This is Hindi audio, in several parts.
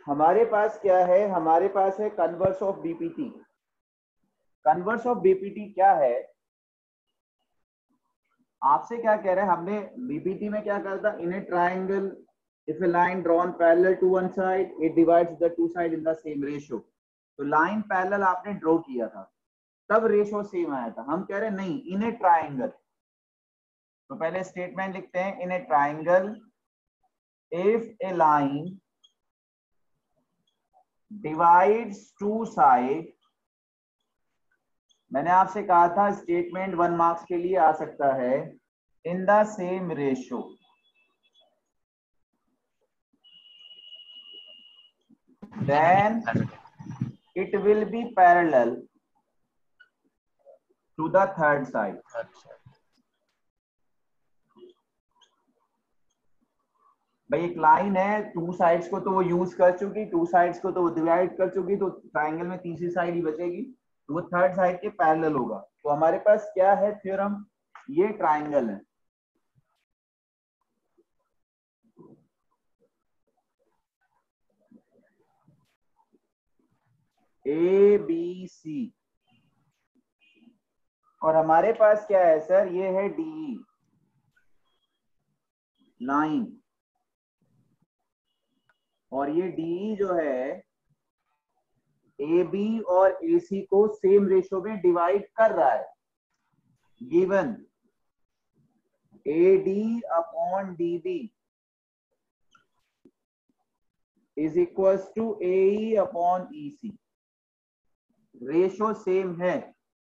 हमारे पास क्या है, हमारे पास है converse of BPT. Converse of BPT क्या है, आपसे क्या कह रहे हैं, हमने बीपीटी में क्या कहा था, in a triangle if a line drawn parallel to one side it divides the two side in the same ratio. तो लाइन पैरेलल आपने ड्रॉ किया था तब रेशियो सेम आया था। हम कह रहे हैं नहीं, इन ए ट्राइंगल, तो पहले स्टेटमेंट लिखते हैं, in a triangle if a line divides two side, मैंने आपसे कहा था स्टेटमेंट 1 मार्क्स के लिए आ सकता है, in the same ratio, then it will be parallel to the third side। भाई एक लाइन है, टू साइड्स को तो वो यूज कर चुकी, टू साइड्स को तो वो डिवाइड कर चुकी, तो ट्राइंगल में तीसरी साइड ही बचेगी, तो वो थर्ड साइड के पैरेलल होगा। तो हमारे पास क्या है थ्योरम, ये ट्राइंगल है, ए बी सी, और हमारे पास क्या है सर, ये है डी लाइन, और ये डी जो है ए बी और ए सी को सेम रेशियो में डिवाइड कर रहा है। Given A D upon D B is equals to A E upon E C, ratio same है।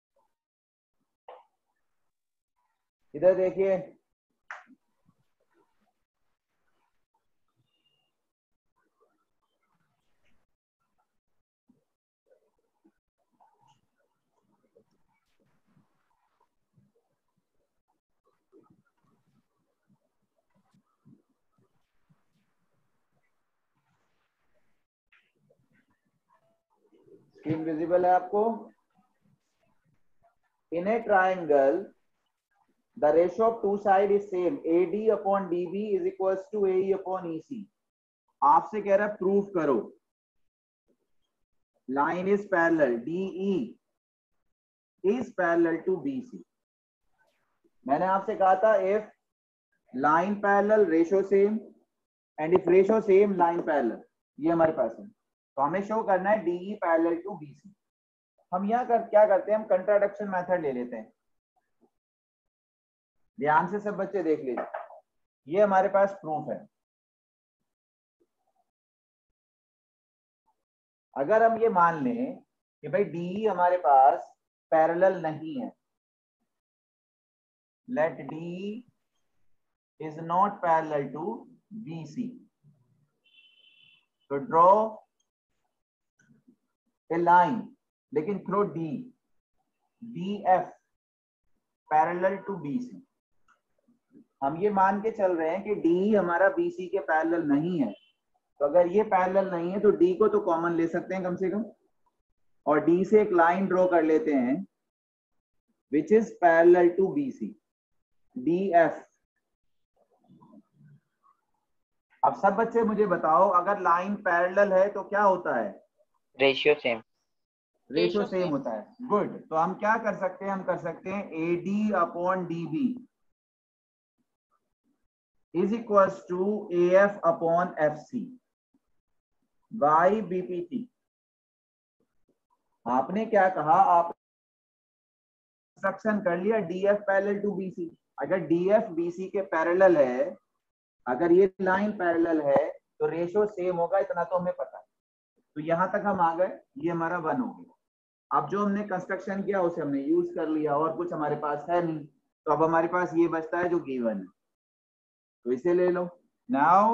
इधर देखिए, स्क्रीन विजिबल है आपको। In a triangle the ratio of two side is same, A D upon D B is equals to A E upon E C. आपसे कह रहा है प्रूव करो line is parallel, D E is parallel to B C. मैंने आपसे कहा था if line parallel ratio same and if ratio same line parallel, ये हमारे पास है। तो हमें शो करना है डीई पैरेलल टू बीसी। हम यहाँ क्या करते हैं, हम कंट्राडिक्शन मेथड ले लेते हैं। ध्यान से सब बच्चे देख लीजिए, ये हमारे पास प्रूफ है। अगर हम ये मान लें कि भाई डीई हमारे पास पैरेलल नहीं है, let D is not parallel to BC, तो ड्रॉ ए लाइन, लेकिन through D F parallel to BC. हम ये मान के चल रहे हैं कि डी हमारा बीसी के पैरेलल नहीं है, तो अगर ये पैरेलल नहीं है तो डी को तो कॉमन ले सकते हैं कम से कम, और डी से एक लाइन ड्रॉ कर लेते हैं which is parallel to BC, D F. अब सब बच्चे मुझे बताओ, अगर लाइन पैरेलल है तो क्या होता है, रेशियो सेम, रेशियो सेम होता है। गुड, तो हम क्या कर सकते हैं, हम कर सकते हैं A D upon D B is equals to A F upon F C by BPT. आपने क्या कहा, आप इंस्ट्रक्शन कर लिया D F parallel to BC. अगर डी एफ बीसी के पैरेलल है, अगर ये लाइन पैरेलल है तो रेशियो सेम होगा, इतना तो हमें पता है। तो यहां तक हम आ गए, ये हमारा 1 हो गया। अब जो हमने कंस्ट्रक्शन किया उसे हमने यूज कर लिया, और कुछ हमारे पास है नहीं, तो अब हमारे पास ये बचता है जो गिवन है, तो इसे ले लो। Now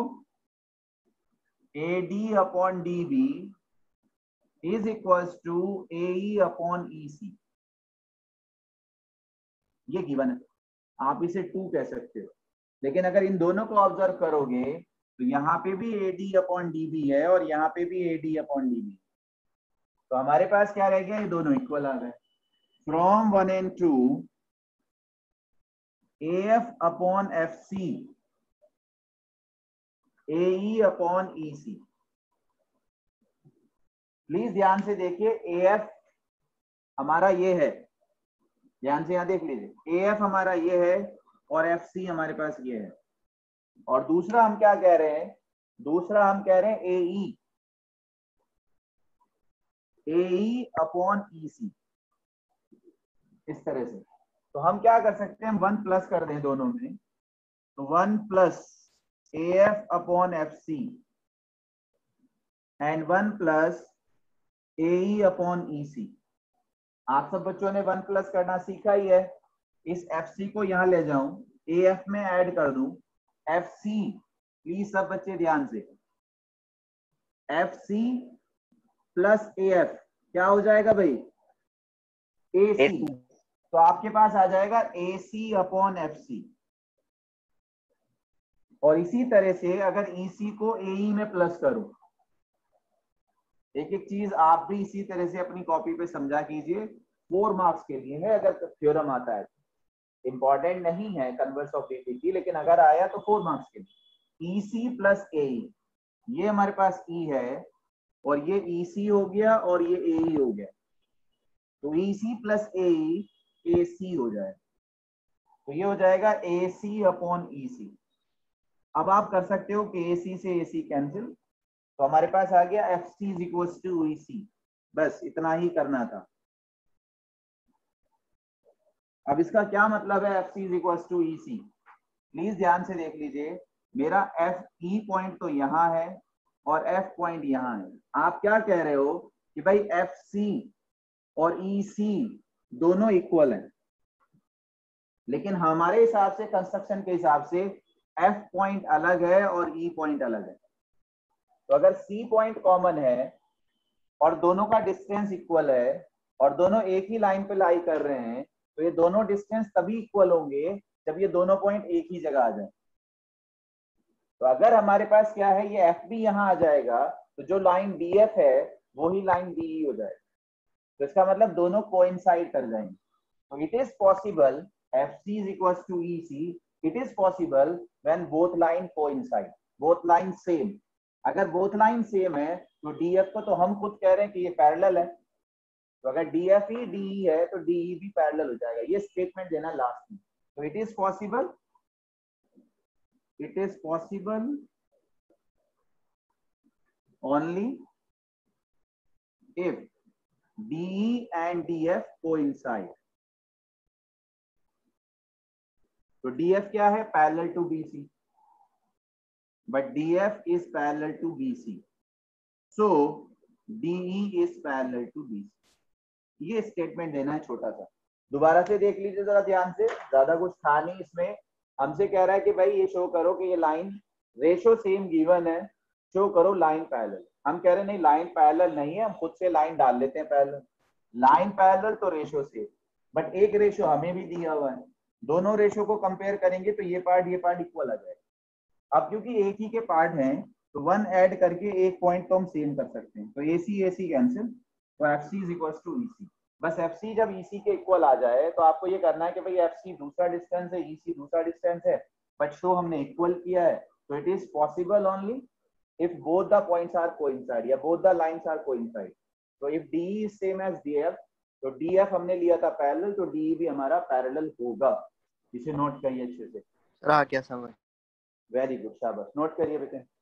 A D upon D B is equals to A E upon E C, ये गिवन है, आप इसे 2 कह सकते हो। लेकिन अगर इन दोनों को ऑब्जर्व करोगे तो यहाँ पे भी A D upon D B है और यहाँ पे भी A D upon D B, तो हमारे पास क्या रह गया, ये दोनों इक्वल आ गए। From 1 and 2 A F upon F C A E upon E C, please ध्यान से देखिए, AF हमारा ये है, ध्यान से यहाँ देख लीजिए, AF हमारा ये है और FC हमारे पास ये है। और दूसरा हम क्या कह रहे हैं, दूसरा हम कह रहे हैं AE अपॉन EC, इस तरह से। तो हम क्या कर सकते हैं, 1 प्लस कर दें दोनों में, तो 1 plus AF upon FC and 1 plus AE upon EC। आप सब बच्चों ने 1 प्लस करना सीखा ही है। इस FC को यहां ले जाऊं, AF में ऐड कर दूं, FC, प्लीज सब बच्चे ध्यान से, FC प्लस AF क्या हो जाएगा भाई, AC। तो आपके पास आ जाएगा AC अपॉन FC। और इसी तरह से अगर EC को AE में प्लस करूं, एक एक चीज आप भी इसी तरह से अपनी कॉपी पे समझा कीजिए, 4 मार्क्स के लिए है अगर थ्योरम आता है। इंपॉर्टेंट नहीं है कन्वर्स ऑफ डीटी, लेकिन अगर आया तो 4 मार्क्स के लिए। EC प्लस AE, ये हमारे पास E है और ये EC हो गया और ये AE हो गया, तो EC प्लस AE AC हो जाएगा। तो ये हो जाएगा AC अपॉन EC। अब आप कर सकते हो कि AC से AC कैंसिल, तो हमारे पास आ गया FC is equal to EC। बस इतना ही करना था। अब इसका क्या मतलब है FC is equal to EC, please ध्यान से देख लीजिए। मेरा FE पॉइंट तो यहाँ है और F पॉइंट यहाँ है। आप क्या कह रहे हो कि भाई FC और EC दोनों इक्वल हैं, लेकिन हमारे हिसाब से, कंस्ट्रक्शन के हिसाब से, F पॉइंट अलग है और E पॉइंट अलग है। तो अगर C पॉइंट कॉमन है और दोनों का डिस्टेंस इक्वल है और दोनों एक ही लाइन पे लाई कर रहे हैं, तो ये दोनों डिस्टेंस तभी इक्वल होंगे जब ये दोनों पॉइंट एक ही जगह आ जाए। तो अगर हमारे पास क्या है, ये FB यहाँ आ जाएगा, तो जो लाइन DF है वही लाइन DE हो जाएगा। तो इसका मतलब दोनों कोइंसाइड कर जाएंगे। तो it is possible FC is equals to EC, it is possible when both line coincide, both line same। अगर both line same है तो DF को तो हम खुद कह रहे हैं कि ये पैरेलल है, तो अगर DF ही DE है तो DE भी पैरेलल हो जाएगा। ये स्टेटमेंट देना लास्ट में। तो it is possible only if DE and DF coincide। तो DF क्या है, parallel to BC, but DF is parallel to BC, so DE is parallel to BC। ये स्टेटमेंट देना है छोटा सा। दोबारा से देख लीजिए जरा ध्यान से, ज्यादा कुछ था नहीं इसमें। हमसे कह रहा है कि भाई ये शो करो कि ये लाइन रेशो सेम गिवन है, शो करो लाइन पैरेलल। हम कह रहे हैं नहीं, लाइन पैरेलल नहीं है, हम खुद से लाइन डाल लेते हैं पैरेलल। लाइन पैरेलल तो रेशो सेम, बट एक रेशो हमें भी दिया हुआ है, दोनों रेशो को कंपेयर करेंगे तो ये पार्ट इक्वल आ जाएगा। अब क्योंकि एक ही के पार्ट हैं तो 1 ऐड करके एक पॉइंट तो हम सेम कर सकते हैं, तो AC कैंसिल, तो FC is equal to EC। बस FC जब EC के इक्वल आ जाए तो आपको ये करना है कि भाई FC दूसरा डिस्टेंस है, EC दूसरा डिस्टेंस है, बट शो हमने इक्वल किया है। तो it is possible only if both the points are coincide या both the lines are coincide। तो if DE is same as DF, तो DF हमने लिया था पैरेलल, तो DE भी हमारा पैरेलल होगा। इसे नोट करिए अच्छे से। रहा क्या समझ? वेरी गुड, शाबाश, नोट करिए बेटे।